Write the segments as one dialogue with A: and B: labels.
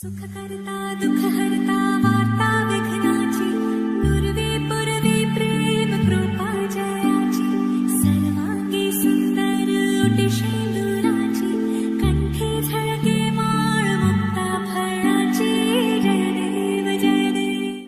A: सुख करता दुख हरता वार्ता विघ्नाची नुरवी पुरवी प्रेम कृपा जयाची सर्वांगी सुंदर उटी शेंदुराची कंठी झळके माळ मुक्ता फळाची जय देव जय देव।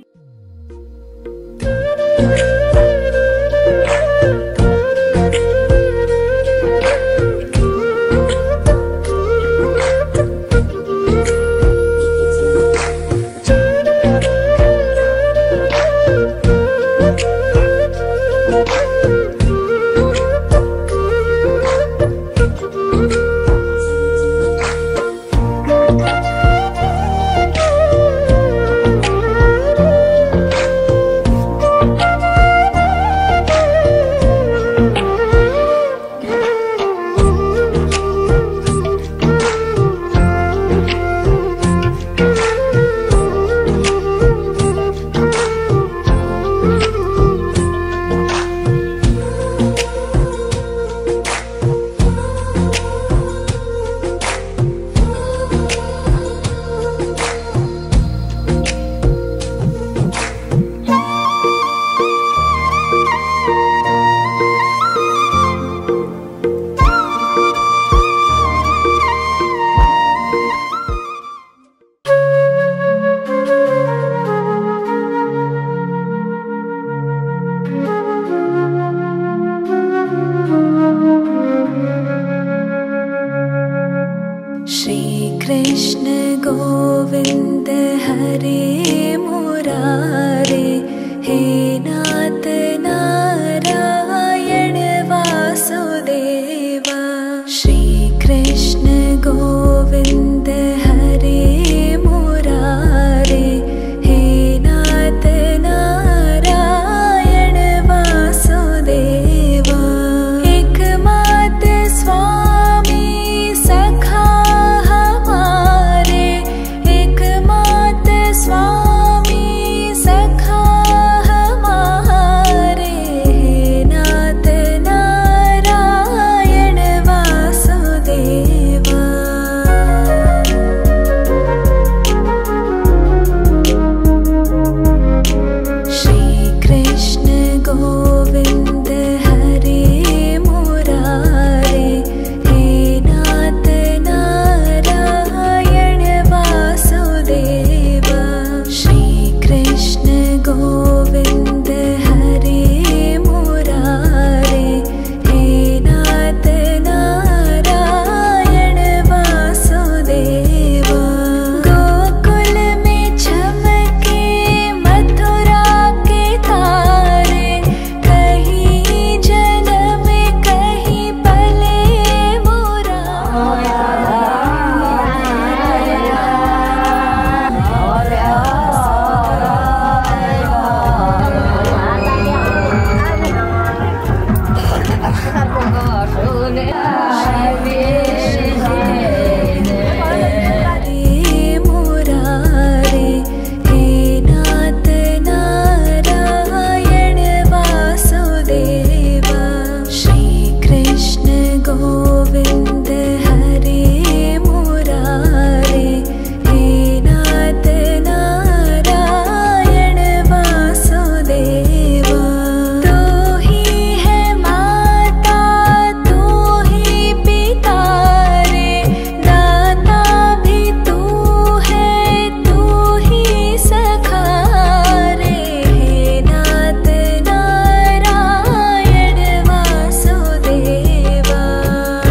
A: कृष्ण गोविंद हरे मुरारे हे नाथ नारायण वासुदेवा। श्री कृष्ण गोविंद हरे मुरारे हे नाथ नारायण वासुदेवा। एकमात स्वामी सखा स्वामी सखा हमारे हे नाथ नारायण वासुदेवा। श्री कृष्ण गोविंद हरे मुरारे हे नाथ नारायण वासुदेवा। कृष्ण गोविंद हरे मुरारे हे नाथ नारायण वासुदेवा। गोकुल में चमके मथुरा के तारे कहीं जन्म कहीं पले मुरारे। गोविंद हरे मुरारे हे नाथ नारायण वासुदेवा। तू ही है माता तू ही पिता रे दाता भी तू है तू ही सखा रे हे नाथ नारायण वासुदेवा।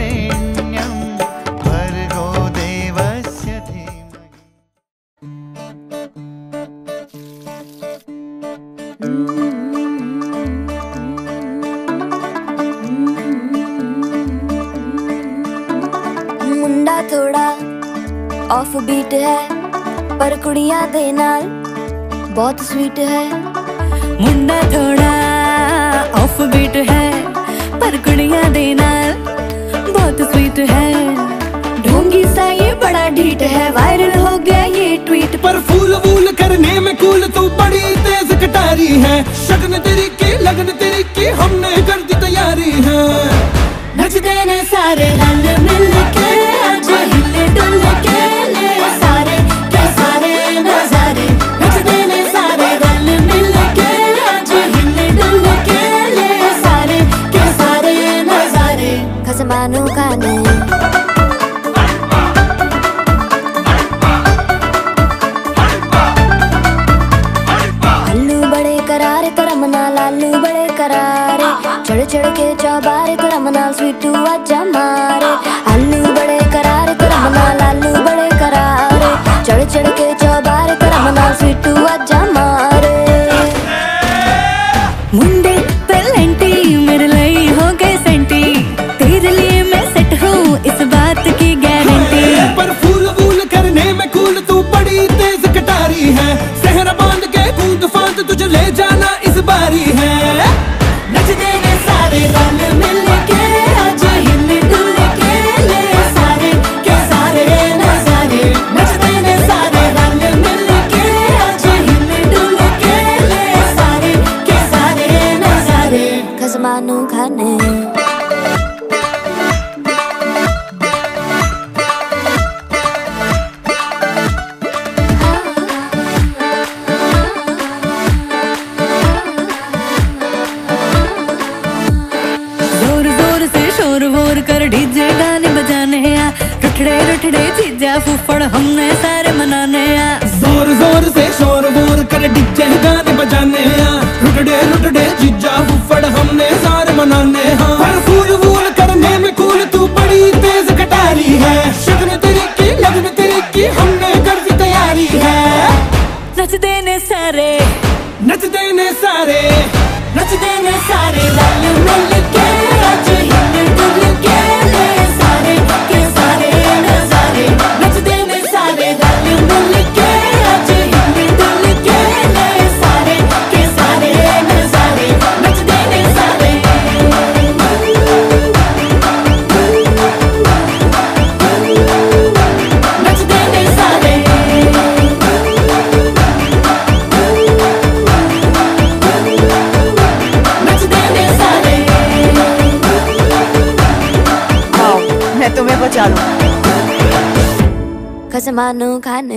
B: वरेण्यं भर्गो देवस्य धीमहि।
A: मुंडा थोड़ा ऑफ बीट है पर कुड़ियां दे नाल बहुत स्वीट है।
C: मुंडा थोड़ा ऑफ बीट है पर कुड़ियां दे नाल बहुत स्वीट है। ढोंगी सा ये बड़ा ढीठ है, वायरल हो गया ये ट्वीट।
D: पर फूल वूल करने में कूल तू बड़ी तेज कटारी है। शगन तेरी की लगन तेरी की हमने कर दी तैयारी है।
C: नचते ने सारे रल मिल के आज हिले डुल के ले सारे के सारे नजारे। नचते ने सारे रल मिल के आज हिले डुल के ले सारे के सारे नजारे।
A: खसमानू खाने आलू बड़े करारे करम नाल आलू बड़े करारे। चढ़ चढ़ के चौबारे करम नाल स्वीटू आजा मारे। आलू बड़े करारे करम नाल आलू बड़े करारे। चढ़ चढ़ के चौबारे करम नाल स्वीटू आजा मारे।
C: मुंडे पेलेंटी मेरे लिए हो गए सेंटी, तेरे लिए मैं सेट हूँ इस बात की गारंटी।
D: पर फूल वूल करने में कूल तू बड़ी तेज कटारी है। सहरा बांध के कूद फांद तुझे ले जाना इस बारी है।
C: नचते ने सारे रल मिल के आज हिले डुल के ले सारे के सारे नजारे। नचते ने सारे रल मिल के आज हिले डुल के ले सारे के सारे नजारे।
A: खसमानू खाने
C: जोर जोर से शोर वोर कर डीजे गाने बजाने आ। रुठड़े रुठड़े चीजा फूफड़ हमने सारे मनाने आ।
D: जोर जोर से शोर वोर कर डीजे गाने बजाने आ। रुटड़े रुटड़े जीजा फुफड़ हमने सारे मनाने हाँ। पर फूल वूल करने में कूल तू बड़ी तेज कटारी है। शगन तेरी की लगन तेरी की हमने कर दी तैयारी है।
C: नचते ने सारे
D: नचते ने सारे
C: नचते ने सारे रल मिल के आज हिले डुल के ले सारे के सारे नजारे। नचते ने सारे रल मिल के आज हिले डुल के ले सारे के सारे नजारे। नचते ने सारे नचते ने सारे नचते ने सारे।
E: आओ मैं तुम्हें बचा लूं।
A: खसमानू खाने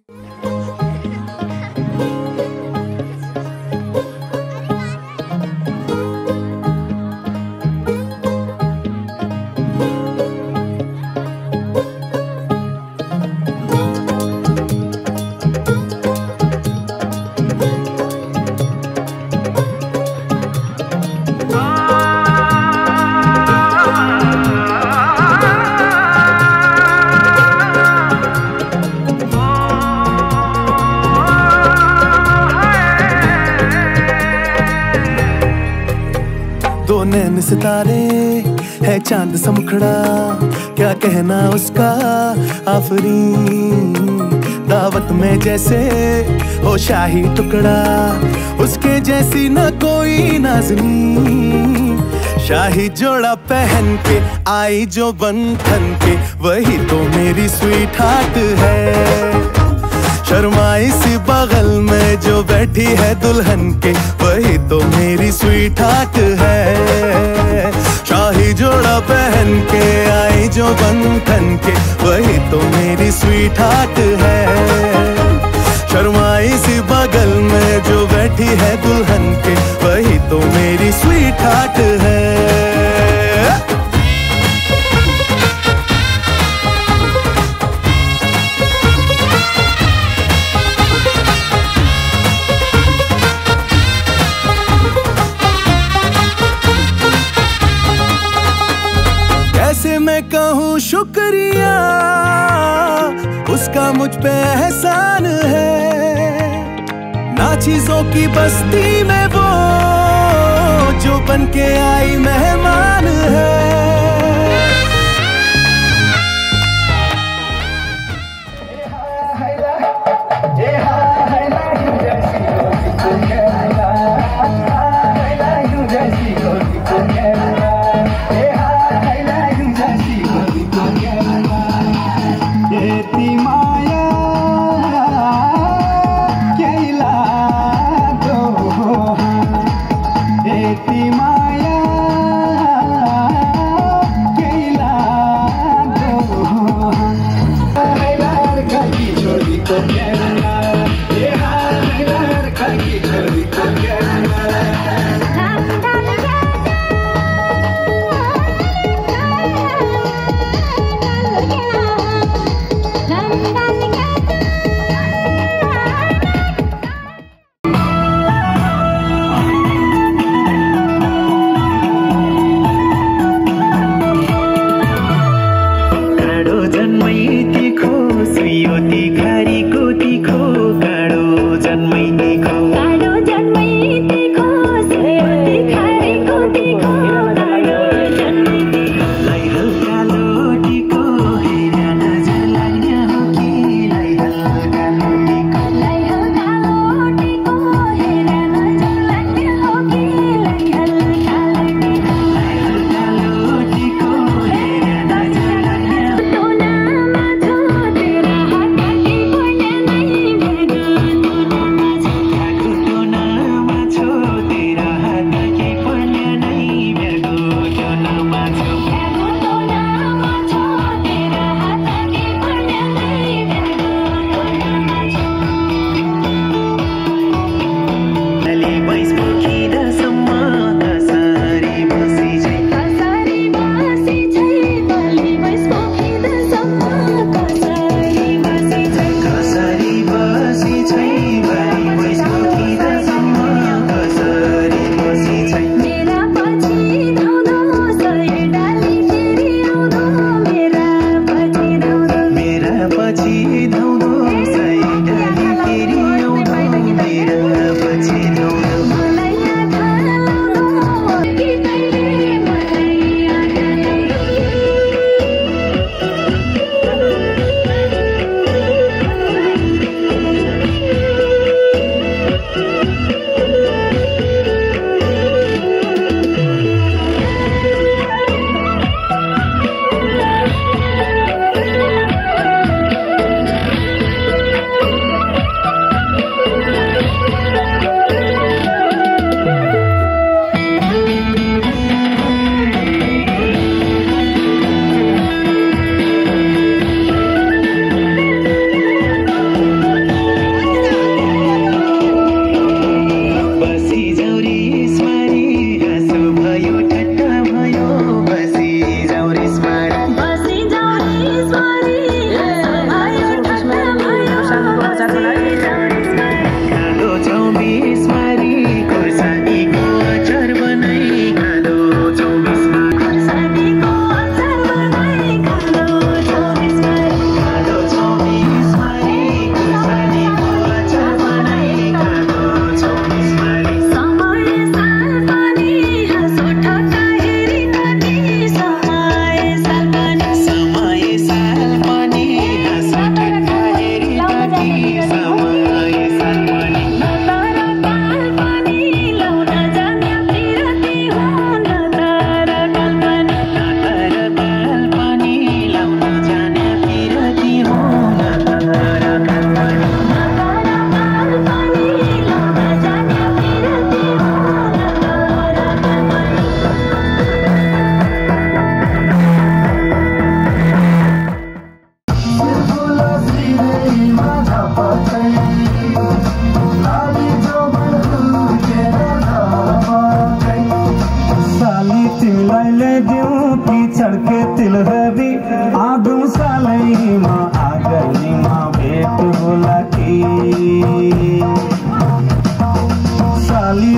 B: दो नैन सितारे है चांद सा मुखड़ा, क्या कहना उसका आफरीन। दावत में जैसे हो शाही टुकड़ा, उसके जैसी न कोई नाज़नीन। शाही जोड़ा पहन के आई जो बंधन के, वही तो मेरी स्वीट हार्ट है। शर्माई सी बगल में जो बैठी है दुल्हन के, वही तो मेरी स्वीट हार्ट है। शाही जोड़ा पहन के आई जो बंधन के, वही तो मेरी स्वीट हार्ट है। शर्माई सी बगल में जो बैठी है दुल्हन के, वही तो मेरी स्वीट हार्ट है। कैसे मैं कहूँ शुक्रिया, उसका मुझ पे एहसान है। ना चीजों की बस्ती में वो जो बन के आई मेहमान है।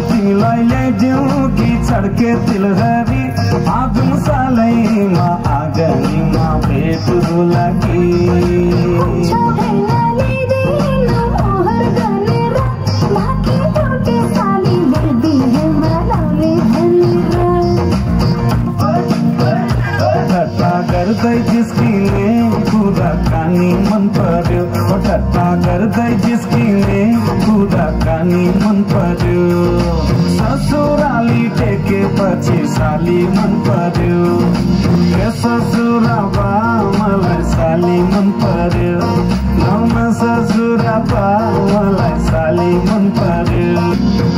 D: तिमीलाई ल्याइदिउँ कि छड्के तिलहरी आदम सालैमा आग
F: गनी माँ बेटू लगी गर्दै जिस्किने कुराकानी मन पर्यो ठट्टा गर्दै जिस्किने कुराकानी मन पर्यो ससुराली टेकेपछि साली मन पर्यो ए ससुरा बा मलाई साली मन पर्यो नौमा ससुरा बा मलाई साली मन पर्यो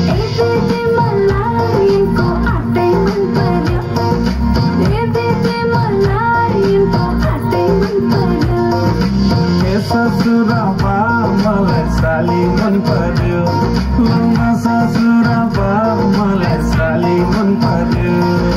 F: ससुरा बा मलाई साली मन पर्यो लौमा ससुरा बा मलाई साली मन पर्यो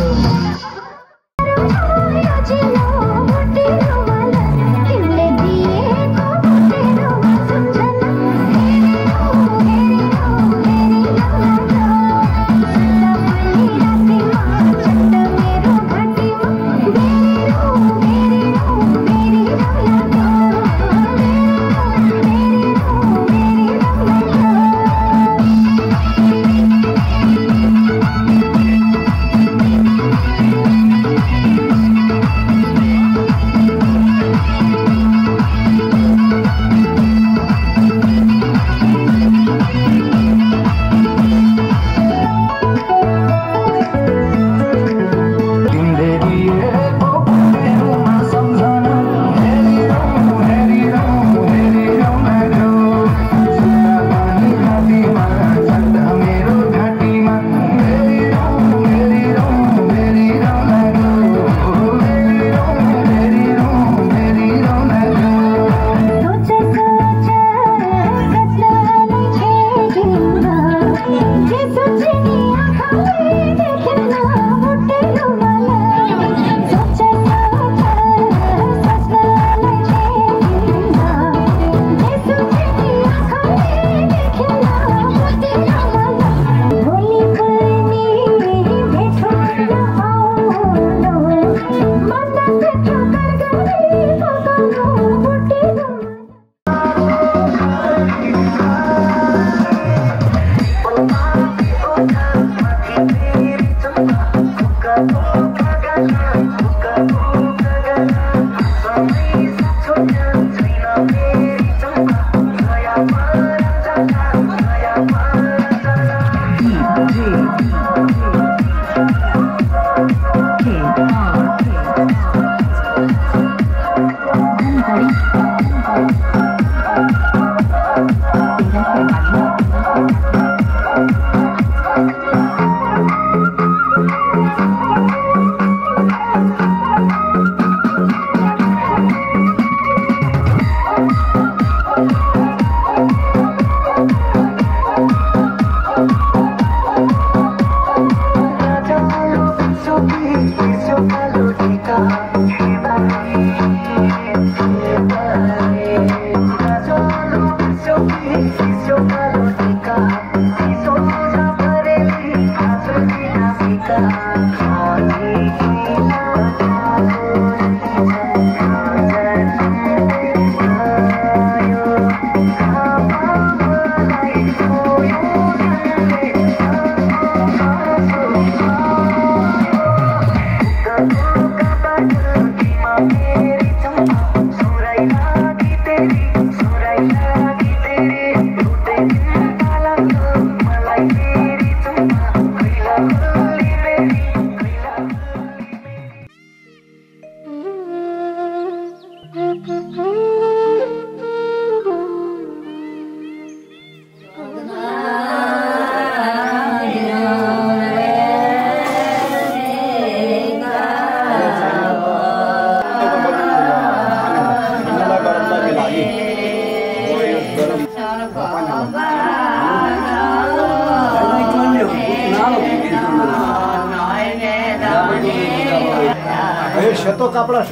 G: तो कपड़ा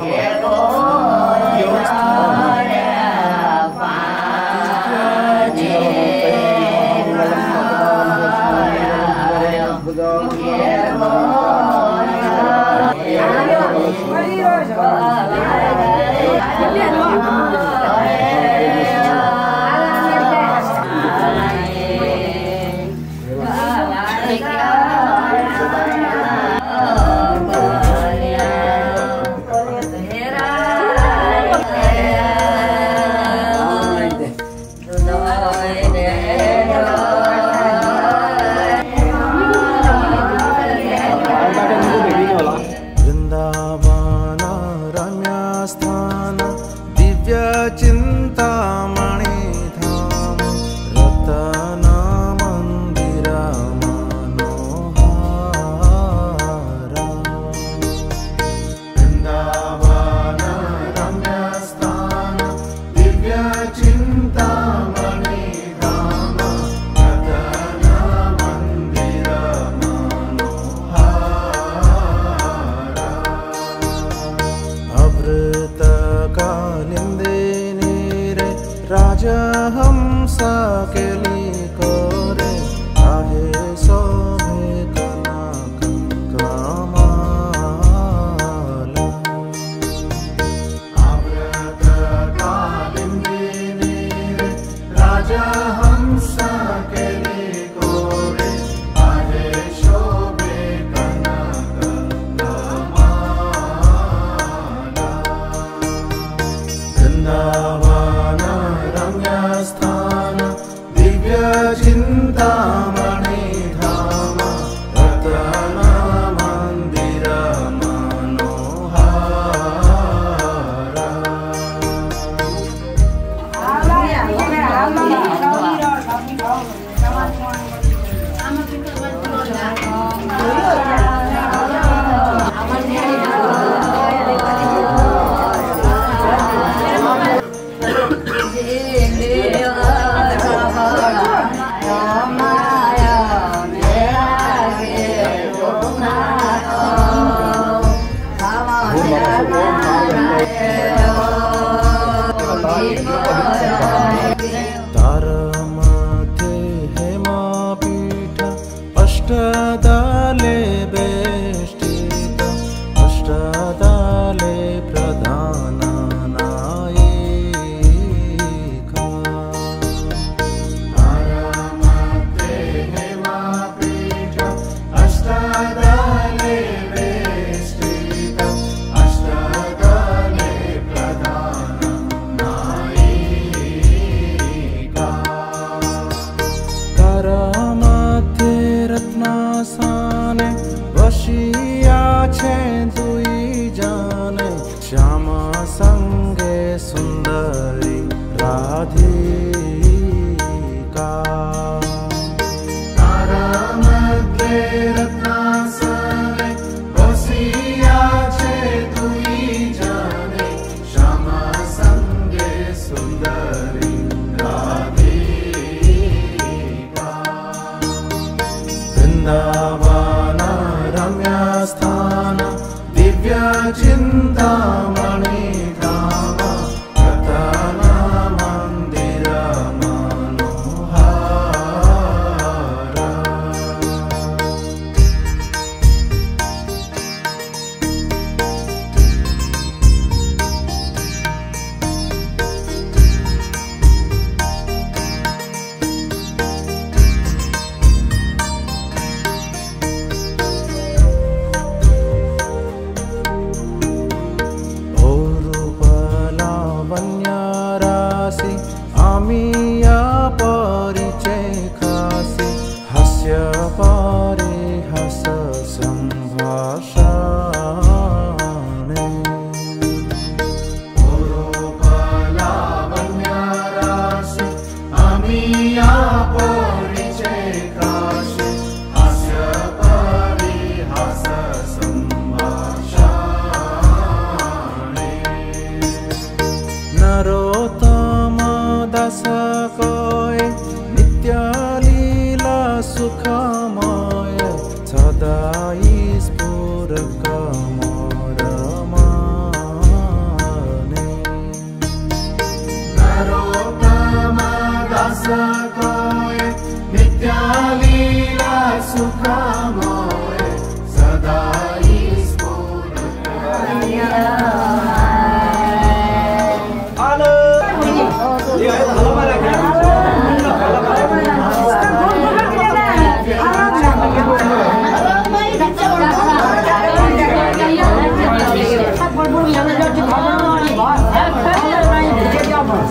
C: Adiós.
B: चिंतामणि धाम रतन मंदिर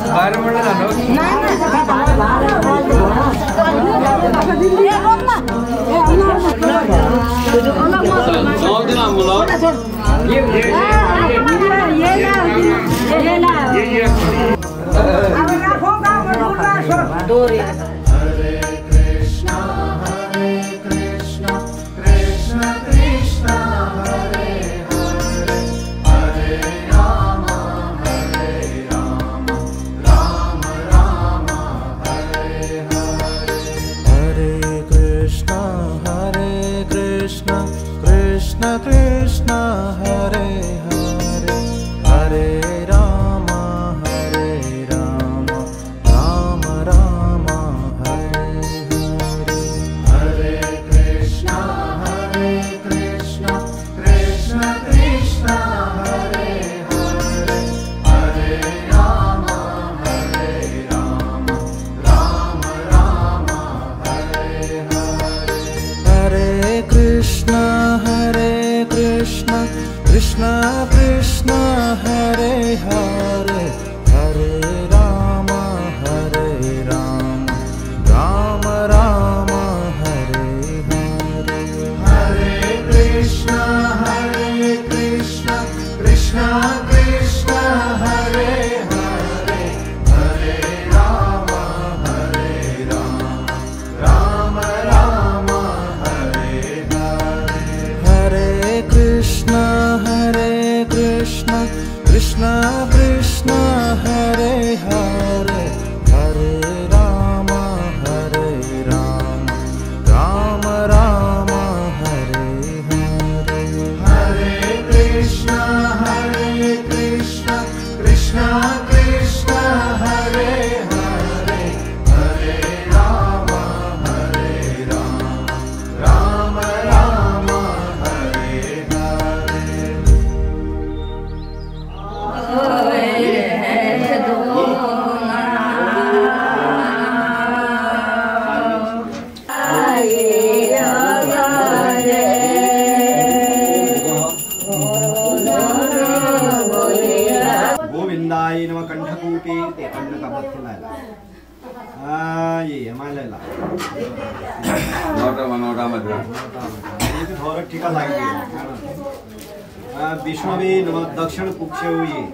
G: विष्णवे नमः दक्षिण पुक्षे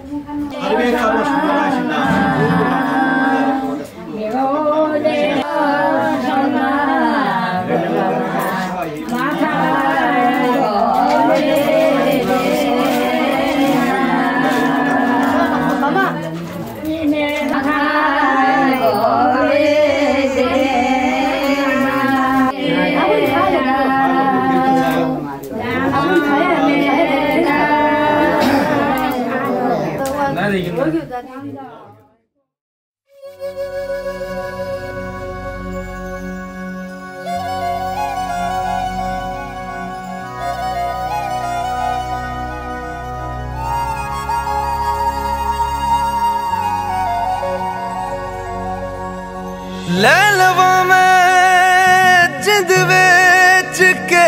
B: लैलवा में जिंद बेच के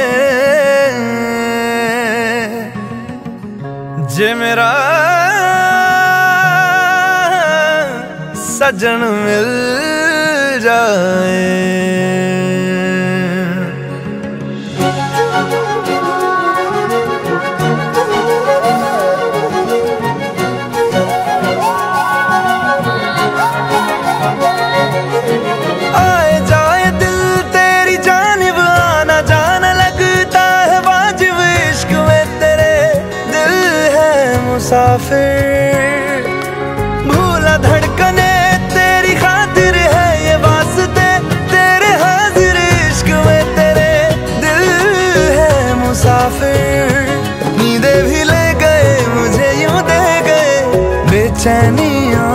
B: जे मेरा सजन मिल जाए मुसाफिर भूला धड़कने तेरी खातिर है ये वास्ते तेरे हाजिर इश्क में तेरे दिल है मुसाफिर नींदे भी ले गए मुझे यूं दे गए बेचैनियां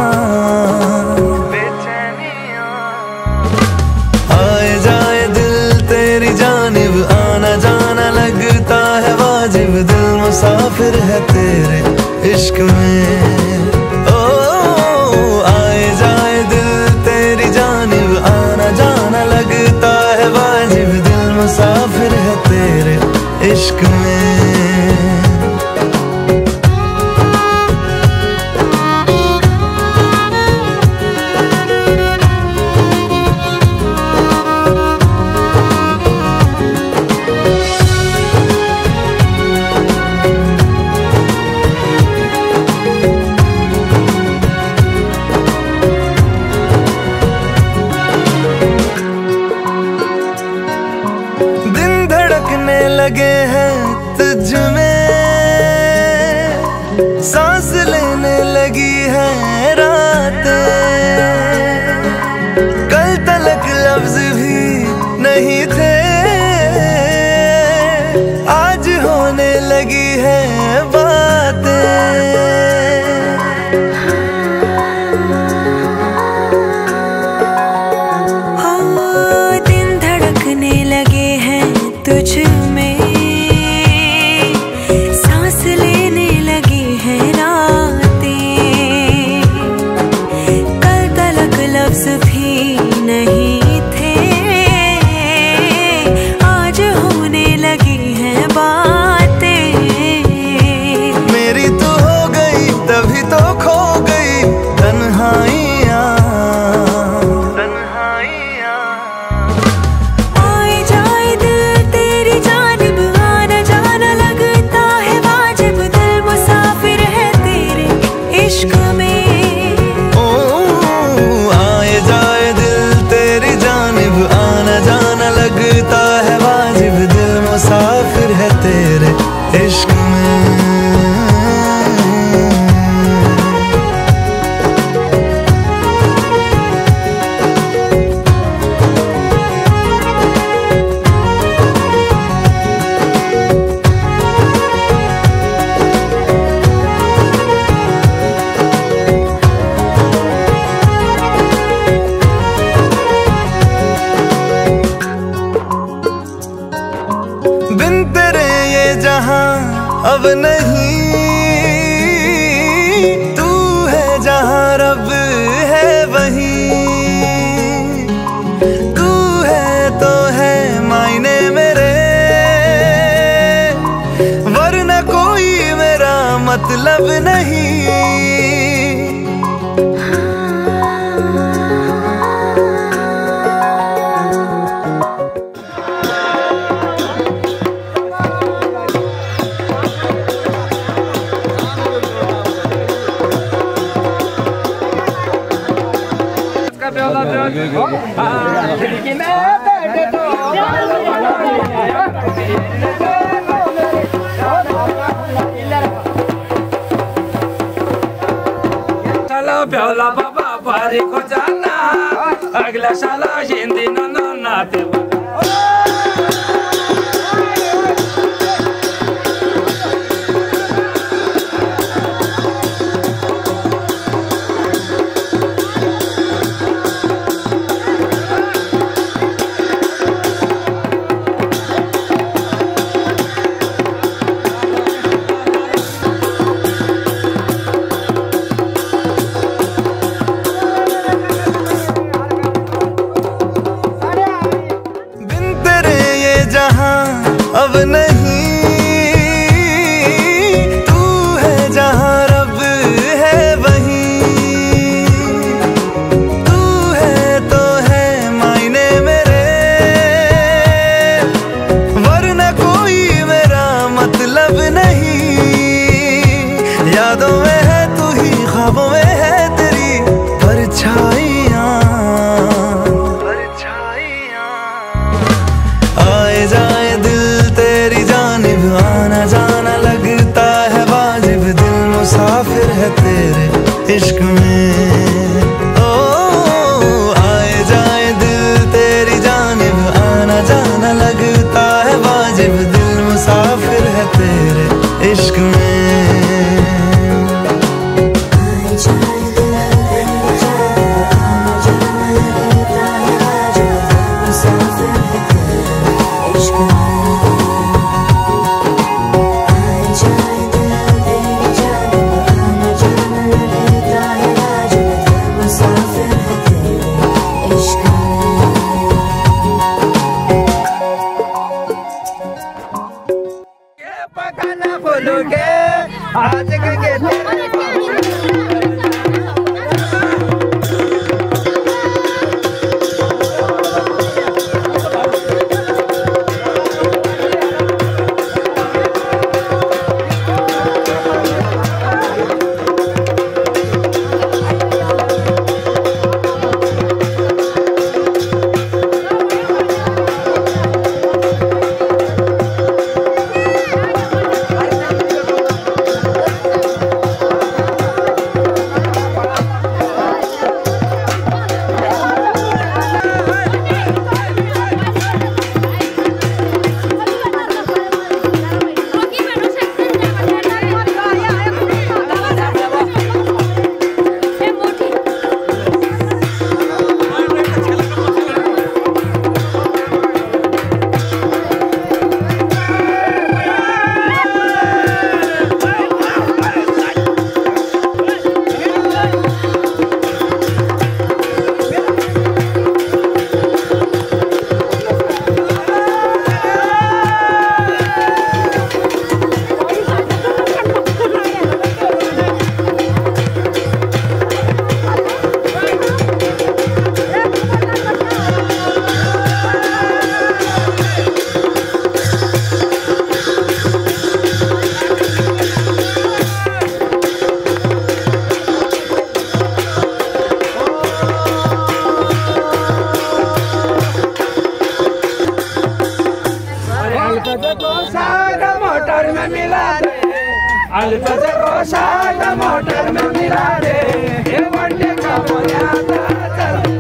B: आए जाए दिल तेरी जानिब आना जाना लगता है वाजिब दिल मुसाफिर है तेरे इश्क में ओ आए जाए दिल तेरी जानिब आना जाना लगता है वाजिब दिल मुसाफिर है तेरे इश्क में लगे हैं तुझ में, सांस लेने लगी है रातें। कल तलक लफ्ज भी नहीं थे, आज होने लगी है बातें।
H: दिन धड़कने लगे हैं तुझ में, सांस लेने लगी है रातें। कल तलक लफ्ज भी नहीं थे, आज होने लगी है बातें।
B: मेरी तो हो गई तभी तो खो गई तन्हाइयाँ।
H: आए जाए दिल तेरी जानिब, आना जाना लगता है वाजिब। दिल मुसाफिर है तेरे इश्क में।
B: ओ आए जाए दिल तेरी जानिब, आना जाना लगता है वाजिब। दिल मुसाफिर है तेरे इश्क में। बिन तेरे ये जहां अब नहीं, तू है जहां रब है वहीं। तू है तो है मायने मेरे, वरना कोई मेरा मतलब नहीं।
I: चलो प्याला बाबा बारी को जाना, अगला साला हिंदी न नाते। अब नहीं, तू है जहां रब है वहीं। तू है तो है मायने मेरे, वरना कोई मेरा मतलब नहीं। यादों में है तू ही, ख्वाबों में है तेरी परछाइयाँ। आए जाए दिल तेरी जानिब, आना जाना लगता है वाजिब। दिल मुसाफिर है तेरे इश्क में। ओ आए जाए दिल तेरी जानिब, आना जाना लगता है वाजिब। दिल मुसाफिर है तेरे इश्क में।
D: चल बजे पोशाक मोटर में मिला दे ये वनडे का बोलियाता चल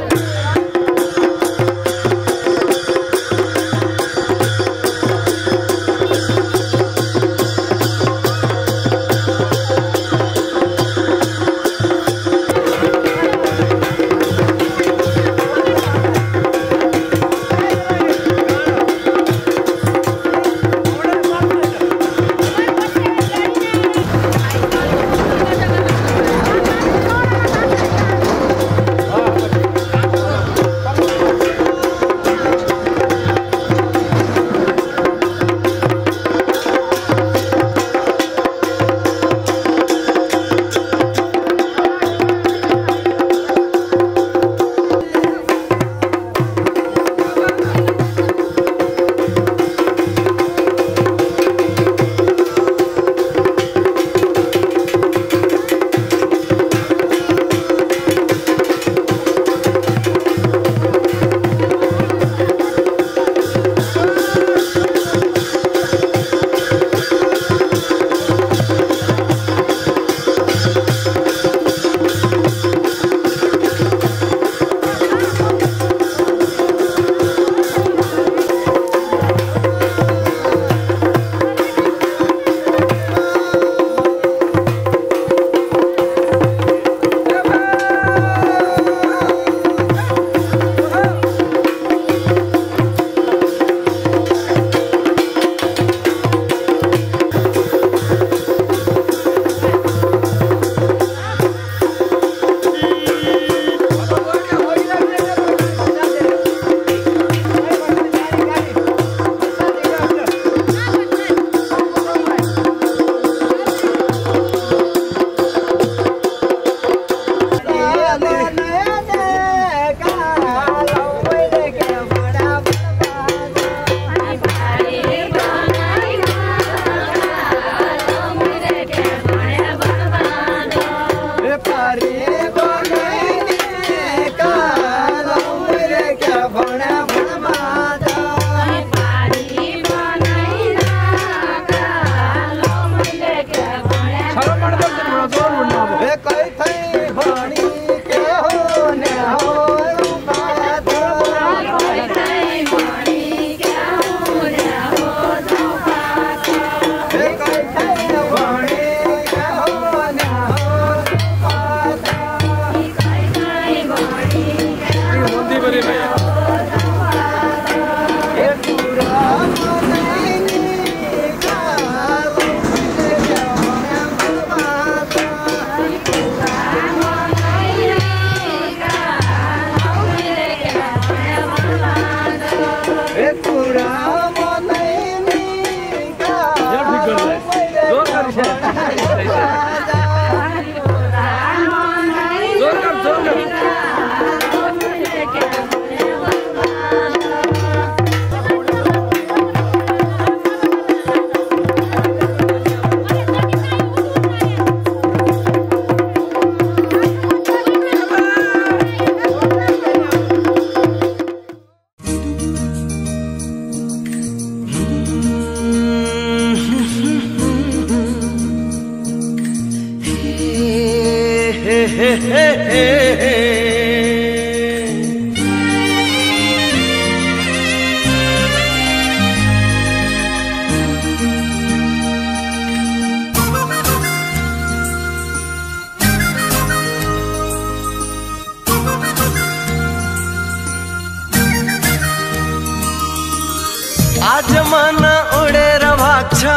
I: आज मन उडे रवाक्षा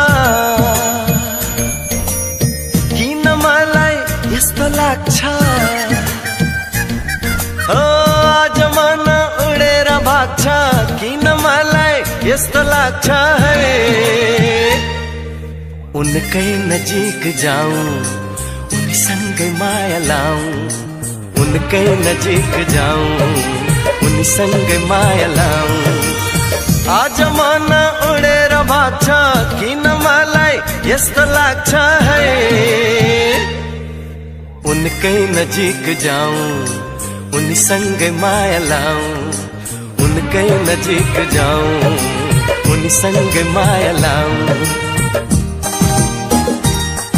I: किन मलाई यस्तो लाग्छ आज मन उडेर भाग्छ किन मलाई यस्तो लाग्छ है उनकै नजिक जाऊं उनीसँगै माया लाऊं उनकै नजिक जाऊं उनीसँगै माया लाऊं आज मन उडेर भाग्छ किन मलाई यस्तो लाग्छ है उनकै नजिक जाऊं उनीसँगै माया लाऊं उनकै नजिक जाऊं उनीसँगै माया लाऊं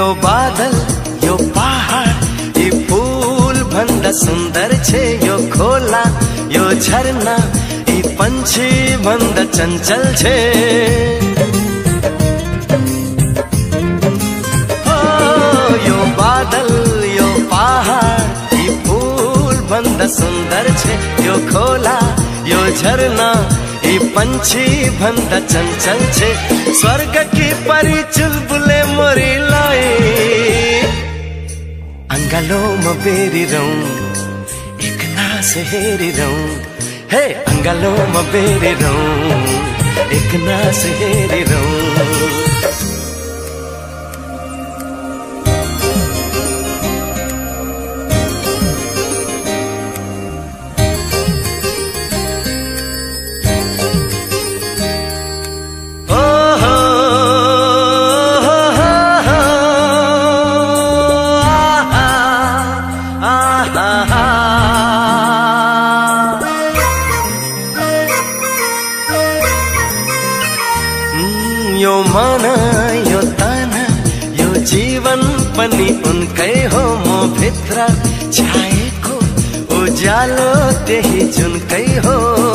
I: बादल यो पहाड़ ये फूल भंदा सुंदर छे यो खोला यो झरना ये पंछी भंदा चंचल छे ओ यो बादल यो पहाड़ ये फूल भंदा सुंदर छे यो खोला यो झरना ये पंछी भंदा चंचल छे स्वर्ग की परी चुलबुले मोरी लाई अंगलो में बेरी रहूं एक ना सहेरी रहूं हे अंगलो में बेरी रहूं एक ना सहेरी रहूं यो मन यो तन यो जीवन पनि उनकै हो म भित्र छाएको उज्यालो त्यही जुनकै हो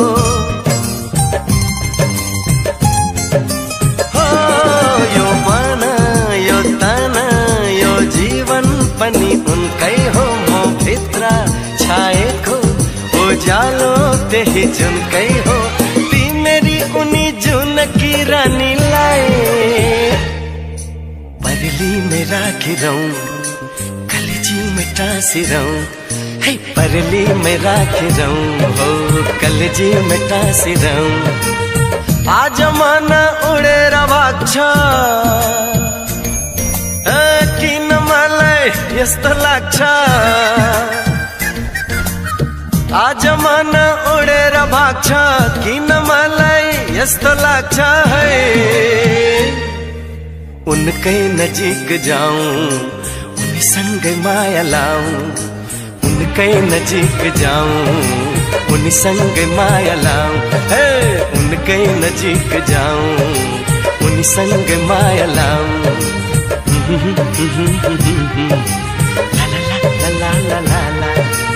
I: यो मन यो तन यो जीवन पनि उनकै हो म भित्र छाएको उज्यालो त्यही जुनकै हो तिमेरी उनी जुनकी रानी परली में राखी रहूं कलजी में टांसी रहूं हे परली में राखी रहूं हो कलजी में टांसी रहूं आज माना उड़े रवाक्षा की न मलाई यस्तो लाग्छ आज मन उडेर भाग्छ किन मलाई यस्तो लाग्छ है उनकै नजिक जाऊं उनीसँगै माया लाऊं उनकै नजिक जाऊं उनीसँगै माया लाऊं हे उनकै नजिक जाऊं उनीसँगै माया लाऊं ला ला ला ला ला ला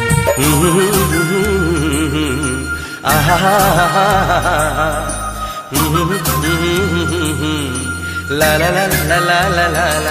I: la la la la la la la la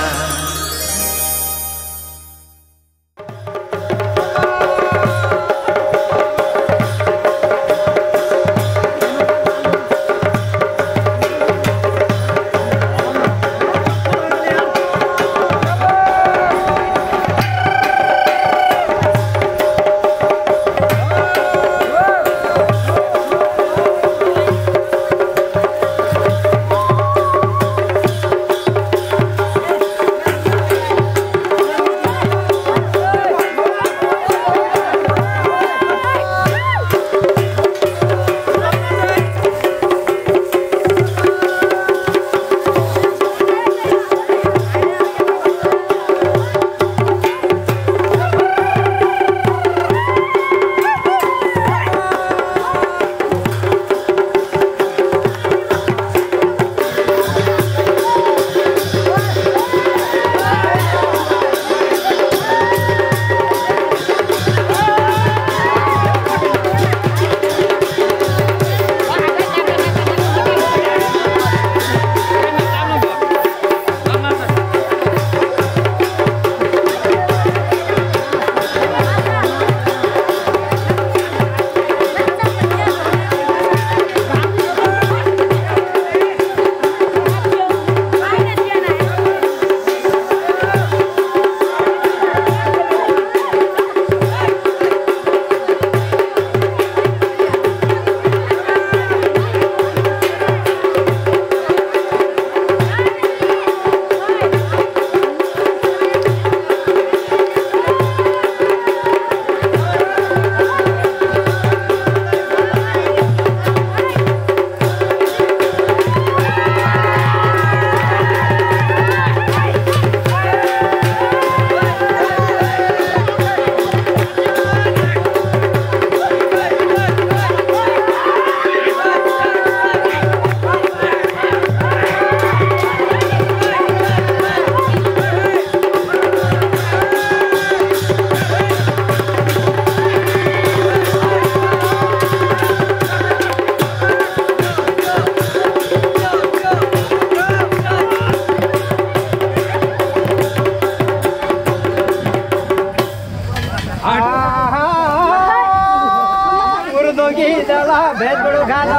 J: चला भेद बड़ो खाना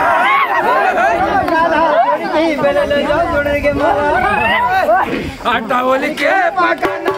J: पहले ले जाओ जोड़ने के मारा आटा बोली के पकाना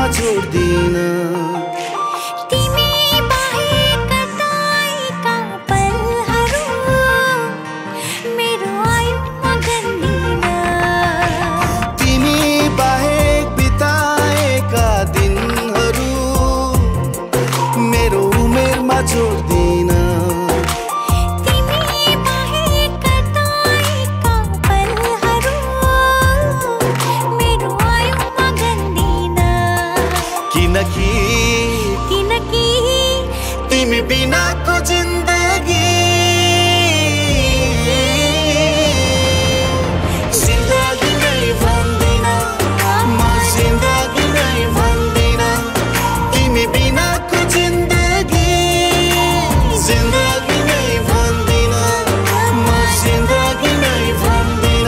I: छोड्दिन
H: तिमी बाहेक कताएका पलहरू मेरो आयुमा गन्दिन
I: तिमी बाहेक बिताएका दिनहरू मेरो उमेरमा छोड्दिन
H: तिमी बाहेक कताएका पलहरू मेरो आयुमा गन्दिन
I: किनकि तिमी बिनाको जिन्दगी जिन्दगी नै भन्दिन म जिन्दगी नै भन्दिन तिमी बिनाको जिन्दगी जिन्दगी नै भन्दिन म जिन्दगी नै भन्दिन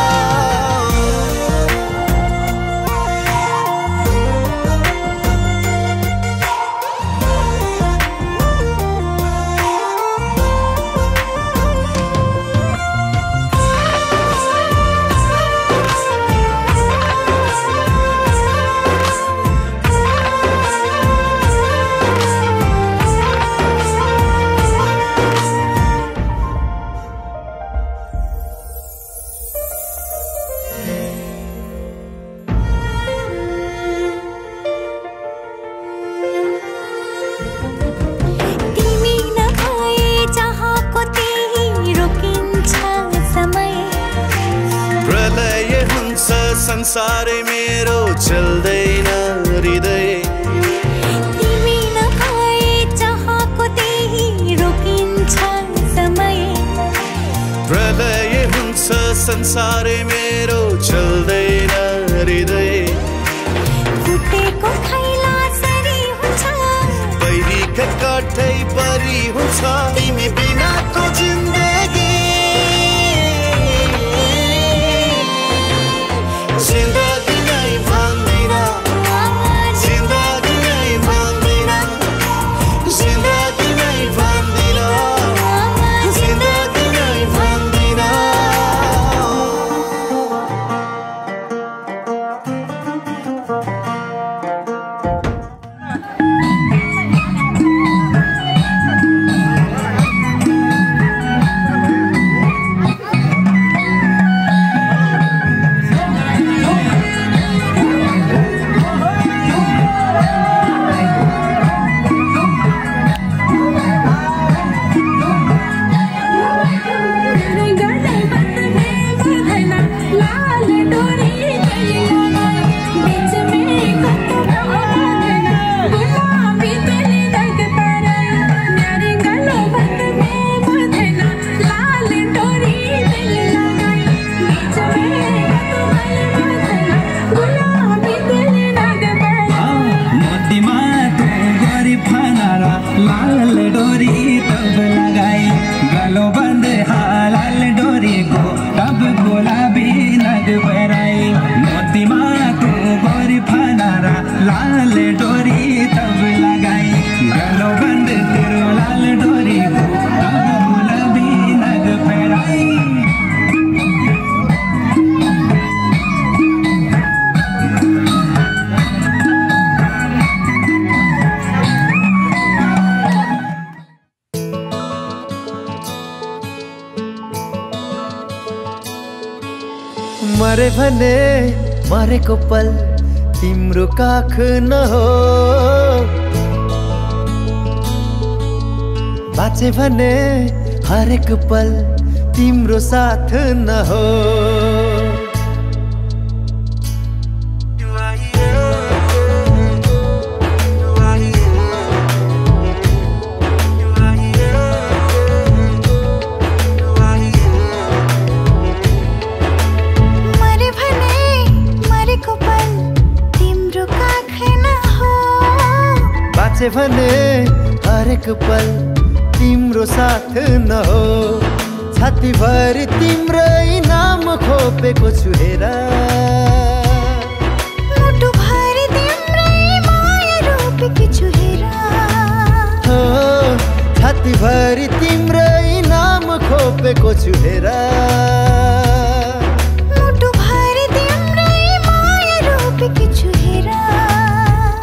H: तिमी नभए जहाँको त्यही रोकिन्छ समय
I: प्रलय हुन्छ संसारै मेरो चल्दैन हृदय
H: तिमी नभए जहाँको त्यही रोकिन्छ समय
I: प्रलय हुन्छ संसारै मेरो चल्दैन हृदय
H: फुटेको खैला सरी हुन्छ
I: बैरीका काठै परी हुन्छ तिमी बिनाको जिन्दगी जिन्दगी नै भन्दिन जिन्दगी नै भन्दिन जिन्दगी नै भन्दिन जिन्दगी नै भन्दिन
K: मरे भने मरेको पल तिम्रो काख नहो बाँचे भने हरेक पल तिम्रो साथ नहो बाँचे भने हरेक पल तिम्रो साथ नहो छातीभरि तिम्रै नाम खोपेको छु हेर
H: मुटुभरि तिम्रै माया रोपेकी छु हेर
K: छातीभरि तिम्रै नाम खोपेको छु हेर
H: मुटुभरि तिम्रै माया रोपेकी छु हेर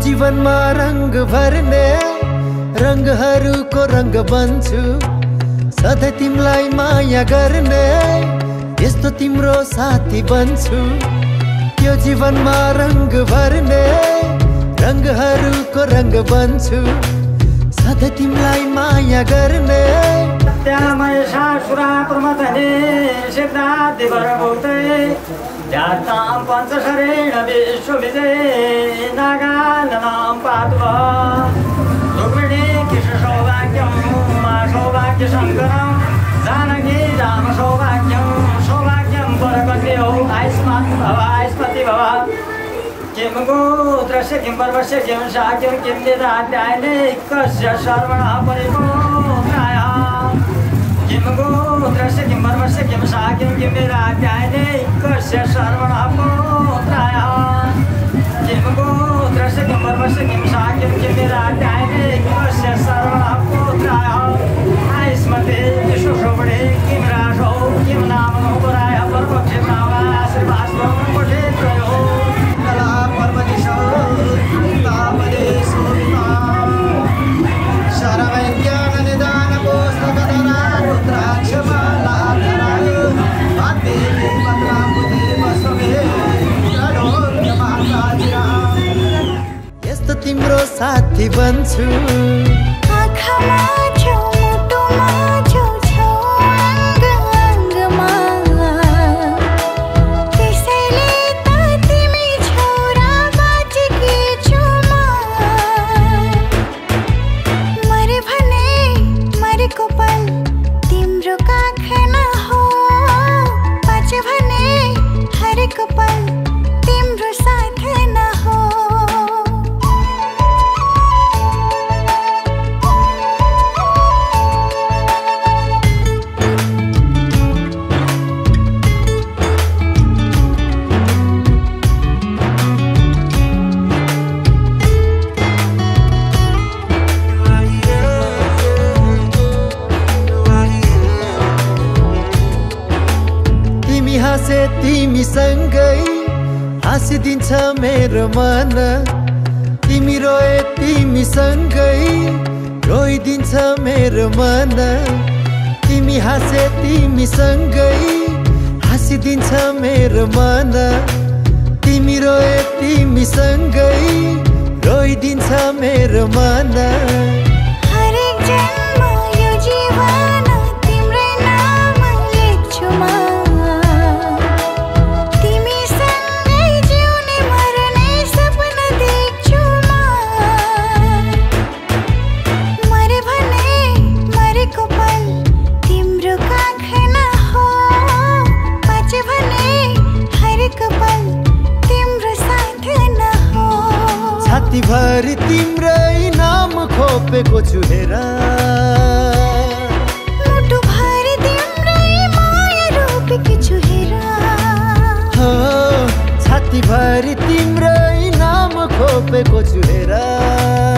K: जीवनमा रंग भर्ने रंगहरूको रंग बन्छु सधैँ तिमीलाई माया गर्ने यस्तो तिम्रो साथी बन्छु यो जीवनमा रंग भर्ने रंगहरूको रंग बन्छु सधैँ तिमीलाई माया गर्ने
L: त्यामय सासुरा प्रमथने सिद्धार्थि भरभूते ध्यातां पञ्चशरेण विश्वविजये नागाननां पातुवा रुक्मिणी कृष्णसौभाग्यं मा सौभाग्यशङ्करं जानकी राम सौभाग्यं सौभाग्यं परकन्यौ आयुष्मान् भव आयुष्मति भव किं गोत्रस्य किं पर्वस्य किं शाक्यं किं निदाध्यायनैकस्य सर्वणः परिपूर्णाय किं गोत्रस्य किं पर्वस्य किं शाक्यं किं निदाध्यायनैकस्य सर्वणः पूर्णाय किं गोत्रस्य किं पर्वस्य किं शाक्यं किं निदाध्यायनैकस्य सर्वणः पूर्णाय आयुष्मते विश्वशोभणे किं राशौ किं नाम नोपराय पर्वक्षे नाम श्रीवास्तवं पठे त्रयो
K: यस्तो तिम्रो साथी बन्छु
H: आँखामा छौ मुटुमा छौ छौ अङ्ग अङ्गमा त्यसैले त तिमी छौ र बाँचेकी छु म मरे भने मरेको पल तिम्रो काखमा हो बाँचे भने हरेको पल तिम्रो साथ न हो
K: तिमीसँगै हाँसिदिन्छ मेरो मन तिमी रोए तिमीसँगै रोइदिन्छ मेरो मन तिमी हाँसे तिमीसँगै हाँसिदिन्छ मेरो मन तिमी रोए तिमीसँगै रोइदिन्छ मेरो मन
H: हरेक जन्म यो जीवन तिम्रै नाम लेख्छु म
K: छातीभरि तिम्रै नाम खोपेको छु हेर
H: मुटुभरि तिम्रै माया रोपेकी छु हेर
K: हो छातीभरि तिम्रै नाम खोपेको छु हेर